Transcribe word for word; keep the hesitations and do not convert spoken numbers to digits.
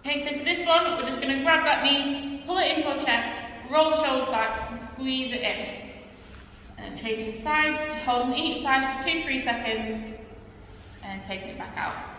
Okay, so for this one, we're just going to grab that knee, pull it into our chest, roll the shoulders back and squeeze it in. And changing sides, holding each side for two, three seconds and taking it back out.